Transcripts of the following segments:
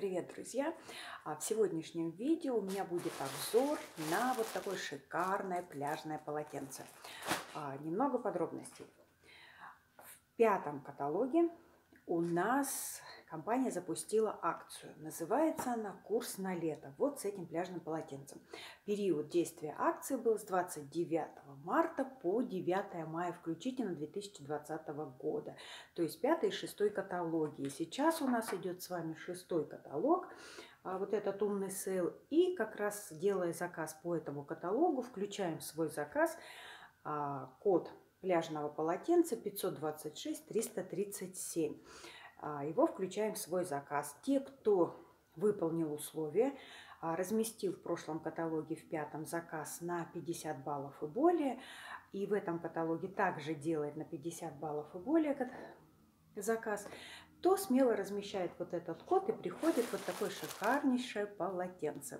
Привет, друзья! В сегодняшнем видео у меня будет обзор на вот такое шикарное пляжное полотенце. Немного подробностей. В пятом каталоге у нас компания запустила акцию. Называется она «Курс на лето». Вот с этим пляжным полотенцем. Период действия акции был с 29 марта по 9 мая включительно 2020 года. То есть 5 и 6 каталоги. И сейчас у нас идет с вами 6 каталог, вот этот умный сейл. И как раз делая заказ по этому каталогу, включаем в свой заказ код пляжного полотенца 526 337. Его включаем в свой заказ. Те, кто выполнил условия, разместил в прошлом каталоге в пятом заказ на 50 баллов и более, и в этом каталоге также делает на 50 баллов и более заказ, то смело размещает вот этот код и приходит вот такое шикарнейшее полотенце.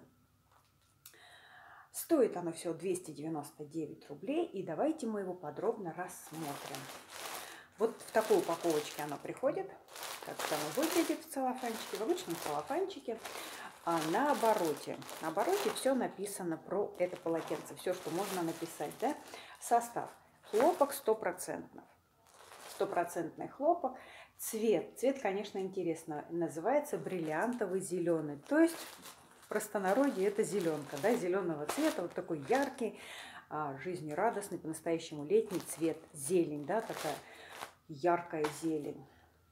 Стоит оно всего 299 рублей, и давайте мы его подробно рассмотрим. Вот в такой упаковочке оно приходит. Как оно выглядит в целлофанчике, в обычном целлофанчике. На обороте. На обороте все написано про это полотенце. Все, что можно написать. Да? Состав. Хлопок 100%. Стопроцентный хлопок. Цвет. Цвет, конечно, интересно. Называется бриллиантовый зеленый. То есть в простонародье это зеленка. Да? Зеленого цвета. Вот такой яркий, жизнерадостный, по-настоящему летний цвет. Зелень. Да? Такая яркая зелень.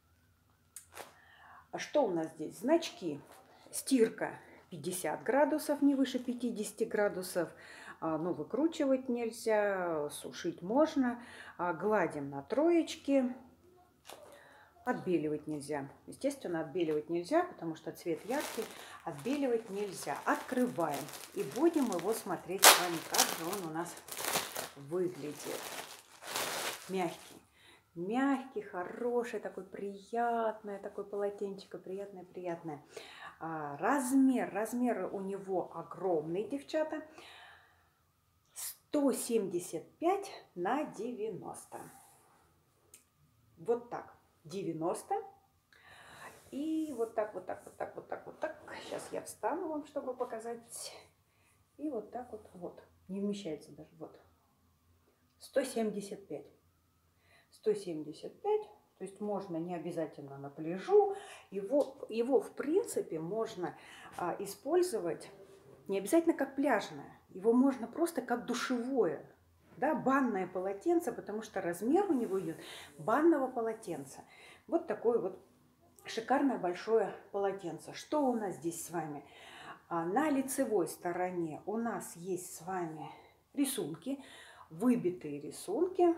А что у нас здесь? Значки. Стирка 50 градусов, не выше 50 градусов. Ну, выкручивать нельзя, сушить можно. Гладим на троечке. Отбеливать нельзя. Естественно, отбеливать нельзя, потому что цвет яркий. Отбеливать нельзя. Открываем. И будем его смотреть с вами, как же он у нас выглядит. Мягкий. Мягкий, хороший, такой приятный, такой полотенчико, приятное. Размер у него огромный, девчата. 175 на 90. Вот так. 90. И вот так. Сейчас я встану вам, чтобы показать. И вот так вот. Не вмещается даже. Вот. 175. 175, то есть можно не обязательно на пляжу. Его в принципе можно использовать не обязательно как пляжное. Его можно просто как душевое, да, банное полотенце, потому что размер у него идет банного полотенца. Вот такое вот шикарное большое полотенце. Что у нас здесь с вами? На лицевой стороне у нас есть с вами рисунки, выбитые рисунки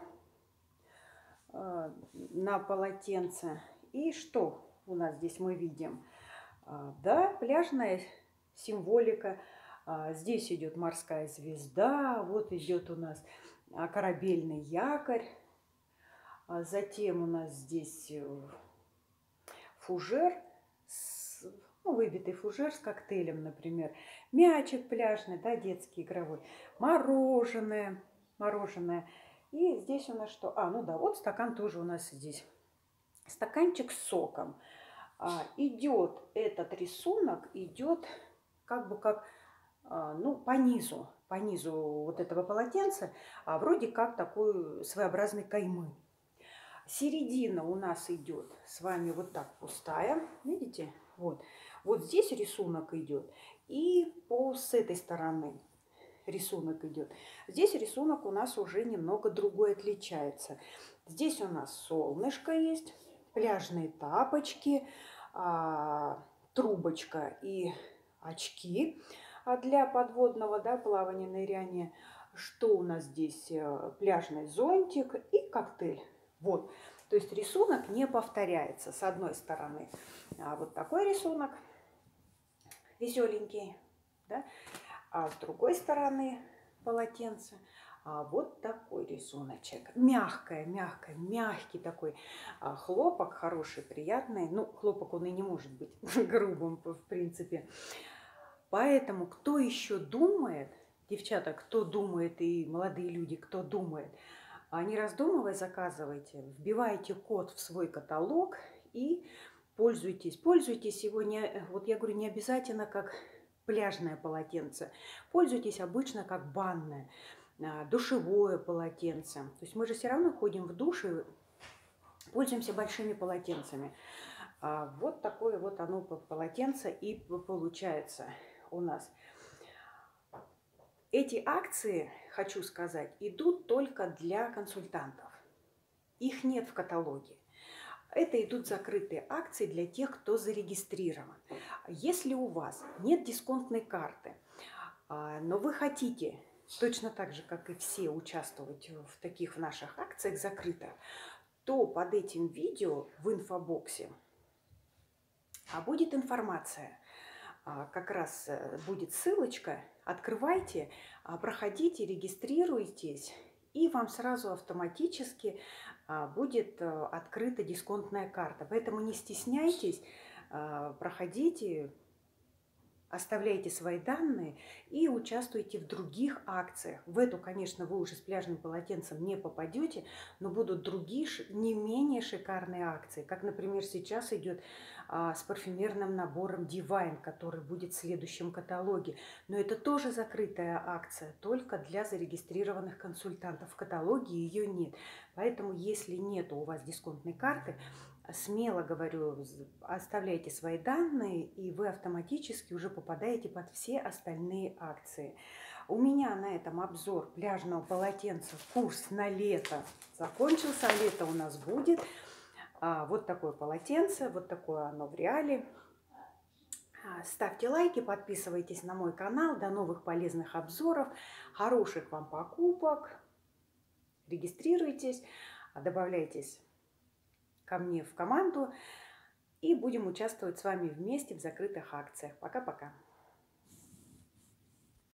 на полотенце. И что у нас здесь мы видим? Да, пляжная символика. Здесь идет морская звезда, вот идет у нас корабельный якорь. Затем у нас здесь фужер, выбитый фужер с коктейлем, например. Мячик пляжный, да, детский игровой. Мороженое. И здесь у нас что? Ну да, вот стакан тоже у нас здесь. Стаканчик с соком. Идет этот рисунок, идет как бы по низу вот этого полотенца, вроде как такой своеобразной каймы. Середина у нас идет с вами вот так пустая, видите? Вот здесь рисунок идет, и с этой стороны рисунок идет. Здесь рисунок у нас уже немного другой, отличается. Здесь у нас солнышко есть, пляжные тапочки, трубочка и очки для подводного, да, плавания, ныряния. Что у нас здесь? Пляжный зонтик и коктейль. Вот. То есть рисунок не повторяется. С одной стороны вот такой рисунок веселенький, да? А с другой стороны полотенца вот такой рисуночек. Мягкий такой хлопок, хороший, приятный. Ну, хлопок он и не может быть грубым, в принципе. Поэтому, кто еще думает, девчата, кто думает, и молодые люди, кто думает, не раздумывая, заказывайте, вбивайте код в свой каталог, и пользуйтесь. Пользуйтесь его, вот я говорю, не обязательно как пляжное полотенце. Пользуйтесь обычно как банное, душевое полотенце. То есть мы же все равно ходим в душ и пользуемся большими полотенцами. Вот такое вот оно полотенце и получается у нас. Эти акции, хочу сказать, идут только для консультантов. Их нет в каталоге. Это идут закрытые акции для тех, кто зарегистрирован. Если у вас нет дисконтной карты, но вы хотите точно так же, как и все, участвовать в таких наших акциях закрытых, то под этим видео в инфобоксе будет информация. Как раз будет ссылочка. Открывайте, проходите, регистрируйтесь, и вам сразу автоматически будет открыта дисконтная карта. Поэтому не стесняйтесь, проходите, оставляйте свои данные и участвуйте в других акциях. В эту, конечно, вы уже с пляжным полотенцем не попадете, но будут другие не менее шикарные акции. Как, например, сейчас идет с парфюмерным набором Divine, который будет в следующем каталоге. Но это тоже закрытая акция, только для зарегистрированных консультантов. В каталоге ее нет. Поэтому, если нет у вас дисконтной карты, смело говорю, оставляйте свои данные, и вы автоматически уже попадаете под все остальные акции. У меня на этом обзор пляжного полотенца, курс на лето закончился. Лето у нас будет. Вот такое полотенце, вот такое оно в реале. Ставьте лайки, подписывайтесь на мой канал. До новых полезных обзоров, хороших вам покупок. Регистрируйтесь, добавляйтесь ко мне в команду и будем участвовать с вами вместе в закрытых акциях. Пока-пока.